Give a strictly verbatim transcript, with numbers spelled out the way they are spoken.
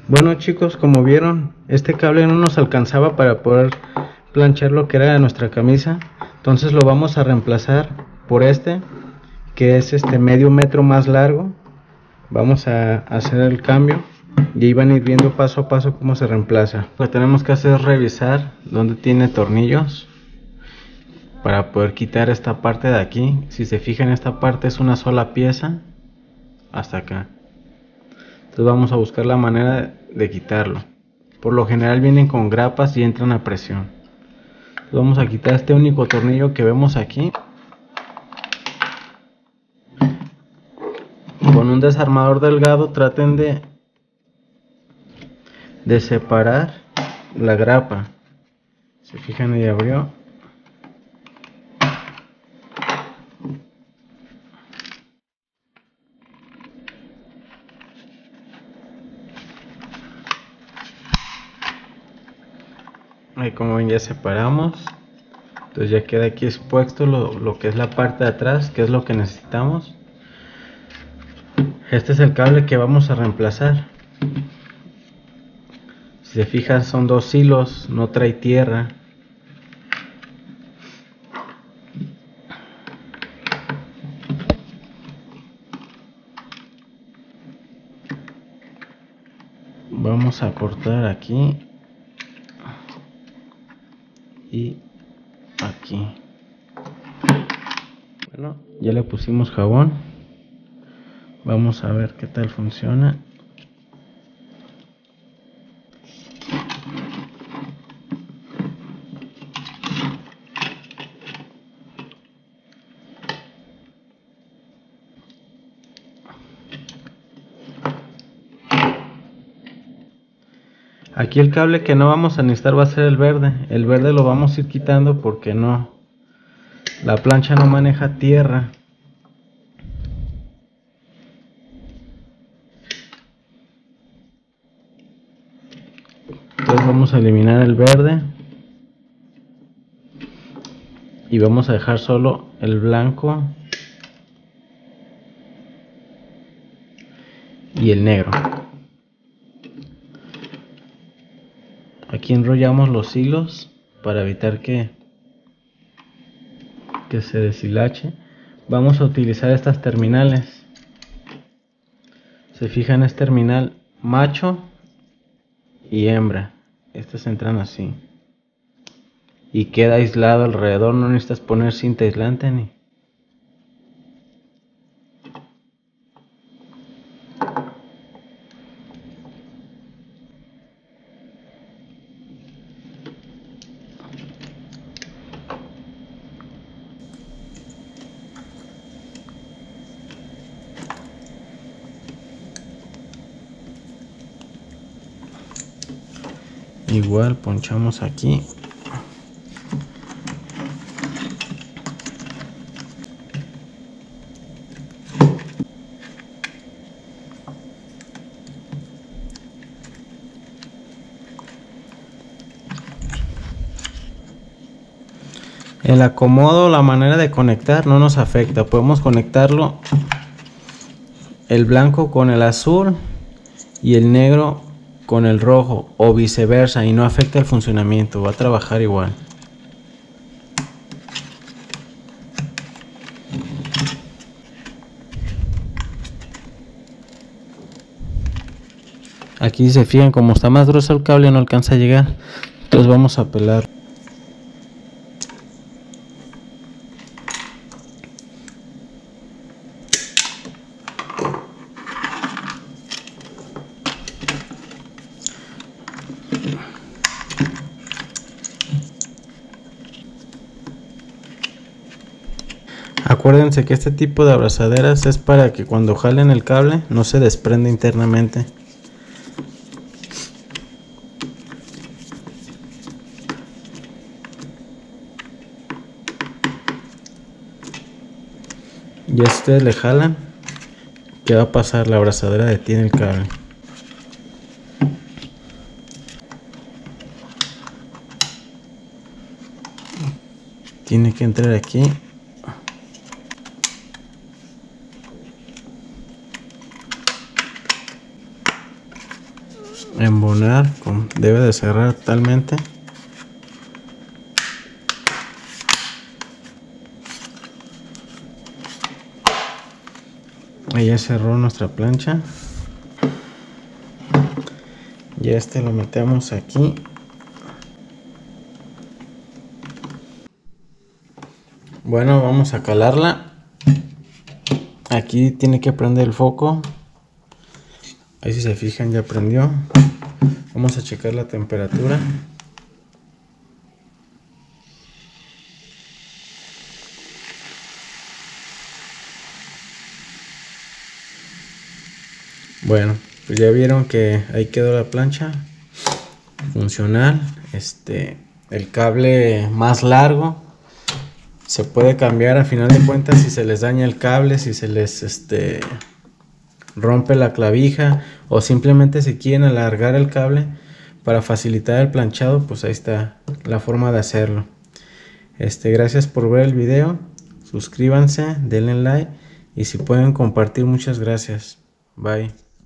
Bueno chicos, como vieron, este cable no nos alcanzaba para poder planchar lo que era nuestra camisa. Entonces lo vamos a reemplazar por este, que es este medio metro más largo. Vamos a hacer el cambio y ahí van a ir viendo paso a paso cómo se reemplaza. Lo que tenemos que hacer es revisar dónde tiene tornillos para poder quitar esta parte de aquí. Si se fijan, esta parte es una sola pieza hasta acá. Entonces vamos a buscar la manera de quitarlo. Por lo general vienen con grapas y entran a presión. Entonces vamos a quitar este único tornillo que vemos aquí. Con un desarmador delgado traten de, de separar la grapa. Se fijan, ahí abrió. Ahí, como ven, ya separamos. Entonces ya queda aquí expuesto lo, lo que es la parte de atrás, que es lo que necesitamos. Este es el cable que vamos a reemplazar. Si se fijan, son dos hilos, no trae tierra. Vamos a cortar aquí y aquí. Bueno, ya le pusimos jabón. Vamos a ver qué tal funciona. Aquí el cable que no vamos a necesitar va a ser el verde. El verde lo vamos a ir quitando porque no, la plancha no maneja tierra. Entonces vamos a eliminar el verde y vamos a dejar solo el blanco y el negro. Aquí enrollamos los hilos para evitar que, que se deshilache. Vamos a utilizar estas terminales. Se fijan, es terminal macho y hembra. Estas entran así y queda aislado alrededor, no necesitas poner cinta aislante ni. Igual ponchamos aquí. El acomodo, la manera de conectar no nos afecta. Podemos conectarlo el blanco con el azul y el negro con el rojo o viceversa y no afecta el funcionamiento, va a trabajar igual. Aquí se fijan, como está más grueso el cable no alcanza a llegar, entonces vamos a pelar. Acuérdense que este tipo de abrazaderas es para que cuando jalen el cable no se desprenda internamente. Ya si ustedes le jalan, ¿qué va a pasar? La abrazadera detiene el cable. Tiene que entrar aquí. embonar, con, debe de cerrar totalmente. Ahí ya cerró nuestra plancha. Y este lo metemos aquí. Bueno, vamos a calarla. Aquí tiene que prender el foco. Ahí, si se fijan, ya prendió. Vamos a checar la temperatura. Bueno, pues ya vieron que ahí quedó la plancha funcional. Este, el cable más largo se puede cambiar a final de cuentas si se les daña el cable, si se les este rompe la clavija, o simplemente si quieren alargar el cable para facilitar el planchado, pues ahí está la forma de hacerlo. Este, gracias por ver el video, suscríbanse, denle like y si pueden compartir, muchas gracias. Bye.